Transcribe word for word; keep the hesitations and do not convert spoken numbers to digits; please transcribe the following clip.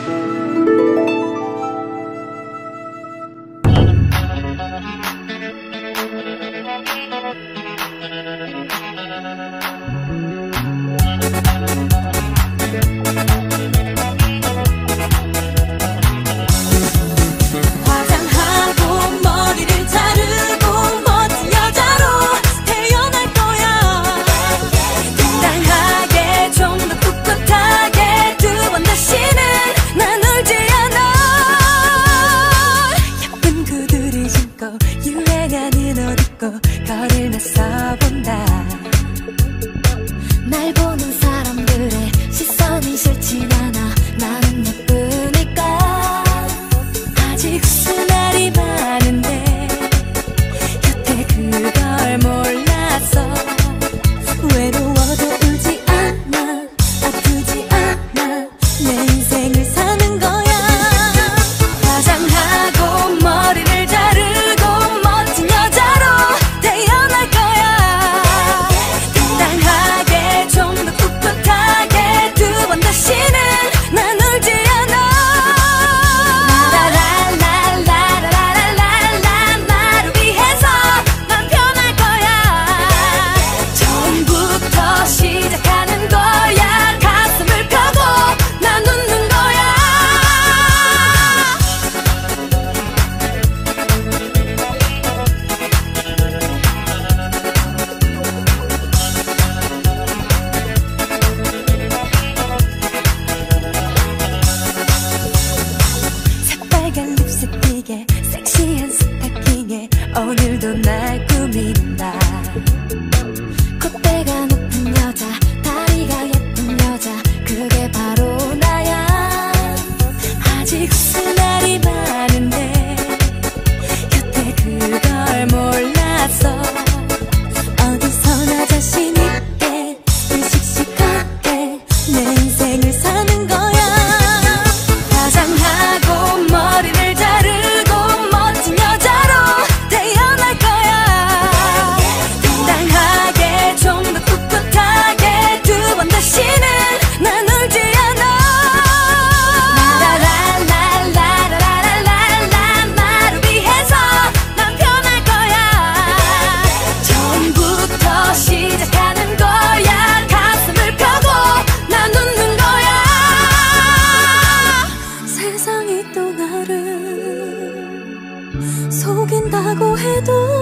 유행하는 옷 입고 거리를 나서본다. 날 보는 사람들의 시선이 싫진 않아. 나는 예쁘니까. 아직 수날이 많은데 여태 그걸 몰라서 외로워도 울지 않아, 아프지 않아. 내 인생을 사는 거야. 화장하고 머리를 자르고 멋진 여자로 태어날 거야. 당당하게 좀 더 꿋꿋하게 두 번 다시는 난 울지 않아. 라라라라라라라라라 나를 위해서 난 변할 거야. 처음부터 시작하는 거야. 가슴을 펴고 난 웃는 거야. 새빨간 립스틱에 섹시한 스타킹에 오늘도 날 꾸민다. 콧대가 높은 여자, 다리가 예쁜 여자, 그게 바로 나야. 아직 수날이 많은데 여태 그걸 몰라서 어디서나 자신 있게 씩씩하게 내 인생을 사는 거야. 화장하고 머리를 자르고 멋진 여자로 태어날 거야. 당당하게 좀 더 꿋꿋하게 두 번 다시는 난 울지 않아. 라라라라라라라라 나를 위해서 난 변할 거야. 처음부터 시작하는 거야. 가슴을 펴고 난 웃는 거야. 세상이 또 나를 속인다고 해도